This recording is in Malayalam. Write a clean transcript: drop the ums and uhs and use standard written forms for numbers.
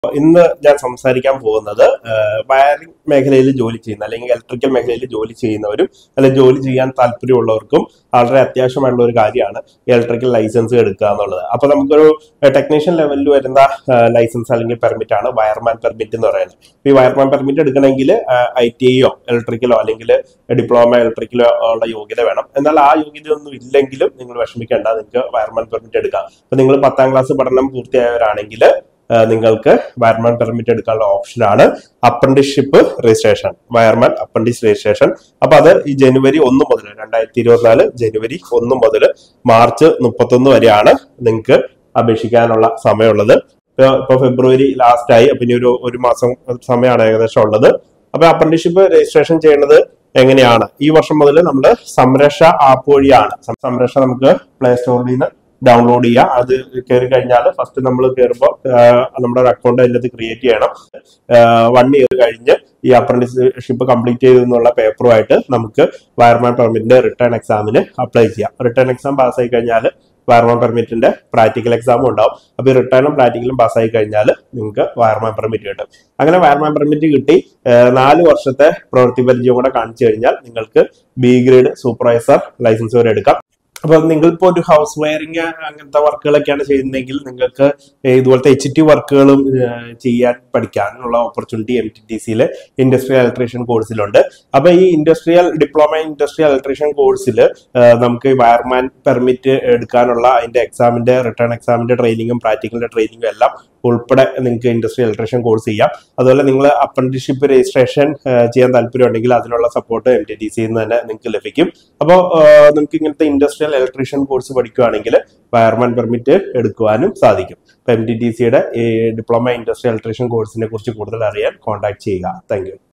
ഇന്ന് ഞാൻ സംസാരിക്കാൻ പോകുന്നത് വയറിംഗ് മേഖലയിൽ ജോലി ചെയ്യുന്ന അല്ലെങ്കിൽ ഇലക്ട്രിക്കൽ മേഖലയിൽ ജോലി ചെയ്യുന്നവരും അല്ലെങ്കിൽ ജോലി ചെയ്യാൻ താല്പര്യമുള്ളവർക്കും വളരെ അത്യാവശ്യമായിട്ടുള്ള ഒരു കാര്യമാണ് ഇലക്ട്രിക്കൽ ലൈസൻസ് എടുക്കുക എന്നുള്ളത്. അപ്പൊ നമുക്കൊരു ടെക്നീഷ്യൻ ലെവലിൽ വരുന്ന ലൈസൻസ് അല്ലെങ്കിൽ പെർമിറ്റ് ആണ് വയർമാൻ പെർമിറ്റ് എന്ന് പറയുന്നത്. ഈ വയർമാൻ പെർമിറ്റ് എടുക്കണമെങ്കിൽ ITIയോ ഇലക്ട്രിക്കലോ അല്ലെങ്കിൽ ഡിപ്ലോമ ഇലക്ട്രിക്കലോ ഉള്ള യോഗ്യത വേണം. എന്നാൽ ആ യോഗ്യത ഒന്നും ഇല്ലെങ്കിലും നിങ്ങൾ വിഷമിക്കേണ്ട, നിങ്ങൾക്ക് വയർമാൻ പെർമിറ്റ് എടുക്കാം. അപ്പൊ നിങ്ങൾ 10ാം ക്ലാസ് പഠനം പൂർത്തിയായവരാണെങ്കിൽ നിങ്ങൾക്ക് വയർമാൻ പെർമിറ്റ് എടുക്കാനുള്ള ഓപ്ഷനാണ് apprenticeship registration, wireman apprentice registration. അപ്പൊ അത് ഈ ജനുവരി 1 മുതൽ 2024 ജനുവരി 1 മുതൽ മാർച്ച് 31 വരെയാണ് നിങ്ങൾക്ക് അപേക്ഷിക്കാനുള്ള സമയമുള്ളത്. ഇപ്പൊ ഫെബ്രുവരി ലാസ്റ്റ് ആയി, അപ്പൊ ഇനി ഒരു മാസം സമയമാണ് ഏകദേശം ഉള്ളത്. അപ്പൊ അപ്രന്റീസ്ഷിപ്പ് രജിസ്ട്രേഷൻ ചെയ്യുന്നത് എങ്ങനെയാണ്? ഈ വർഷം മുതൽ നമ്മൾ സംരക്ഷ ആപ്പ് വഴിയാണ്. സംരക്ഷ നമുക്ക് പ്ലേ സ്റ്റോറിൽ നിന്ന് ഡൗൺലോഡ് ചെയ്യുക. അത് കയറി കഴിഞ്ഞാൽ ഫസ്റ്റ് നമ്മൾ കയറുമ്പോൾ നമ്മുടെ ഒരു അക്കൗണ്ട് അതിനകത്ത് ക്രിയേറ്റ് ചെയ്യണം. 1 ഇയർ കഴിഞ്ഞ് ഈ അപ്രന്റീസ്ഷിപ്പ് കംപ്ലീറ്റ് ചെയ്തെന്നുള്ള പേപ്പറുമായിട്ട് നമുക്ക് വയർമാൻ പെർമിറ്റിന്റെ റിട്ടേൺ എക്സാമിന് അപ്ലൈ ചെയ്യാം. റിട്ടേൺ എക്സാം പാസ്സായി കഴിഞ്ഞാൽ വയർമാൻ പെർമിറ്റിന്റെ പ്രാക്ടിക്കൽ എക്സാമും ഉണ്ടാവും. അപ്പൊ ഈ റിട്ടേണും പ്രാക്ടിക്കലും പാസ്സായി കഴിഞ്ഞാൽ നിങ്ങൾക്ക് വയർമാൻ പെർമിറ്റ് കിട്ടും. അങ്ങനെ വയർമാൻ പെർമിറ്റ് കിട്ടി 4 വർഷത്തെ പ്രവൃത്തി പരിചയം കൂടെ കാണിച്ചു കഴിഞ്ഞാൽ നിങ്ങൾക്ക് B ഗ്രേഡ് സൂപ്പർവൈസർ ലൈസൻസ് വരെ എടുക്കാം. അപ്പൊ നിങ്ങളിപ്പോ ഒരു ഹൗസ് വയറിങ് അങ്ങനത്തെ വർക്കുകളൊക്കെയാണ് ചെയ്യുന്നതെങ്കിൽ നിങ്ങൾക്ക് ഇതുപോലത്തെ HT വർക്കുകളും ചെയ്യാൻ പഠിക്കാനുള്ള ഓപ്പർച്യൂണിറ്റി MTTCയിലെ ഇൻഡസ്ട്രിയൽ ഇലക്ട്രീഷ്യൻ കോഴ്സിലുണ്ട്. അപ്പൊ ഈ ഡിപ്ലോമ ഇൻഡസ്ട്രിയൽ ഇലക്ട്രീഷ്യൻ കോഴ്സിൽ നമുക്ക് വയർമാൻ പെർമിറ്റ് എടുക്കാനുള്ള അതിന്റെ എക്സാമിന്റെ റിട്ടേൺ എക്സാമിന്റെ ട്രെയിനിങ്ങും പ്രാക്ടിക്കലിന്റെ ട്രെയിനിങ്ങും എല്ലാം ഉൾപ്പെടെ നിങ്ങൾക്ക് ഇൻഡസ്ട്രിയൽ ഇലക്ട്രീഷ്യൻ കോഴ്സ് ചെയ്യാം. അതുപോലെ നിങ്ങൾ അപ്രന്റീസ്ഷിപ്പ് രജിസ്ട്രേഷൻ ചെയ്യാൻ താല്പര്യം ഉണ്ടെങ്കിൽ അതിനുള്ള സപ്പോർട്ട് MTTCയിൽ നിന്ന് തന്നെ നിങ്ങൾക്ക് ലഭിക്കും. അപ്പോൾ നിങ്ങൾക്ക് ഇങ്ങനത്തെ ഇൻഡസ്ട്രിയൽ ഇലക്ട്രീഷ്യൻ കോഴ്സ് പഠിക്കുകയാണെങ്കിൽ വയർമാൻ പെർമിറ്റ് എടുക്കുവാനും സാധിക്കും. ഇപ്പൊ MTTCയുടെ ഡിപ്ലോമ ഇൻഡസ്ട്രിയൽ ഇലക്ട്രീഷ്യൻ കോഴ്സിനെ കുറിച്ച് കൂടുതൽ അറിയാൻ കോൺടാക്ട് ചെയ്യുക. Thank U.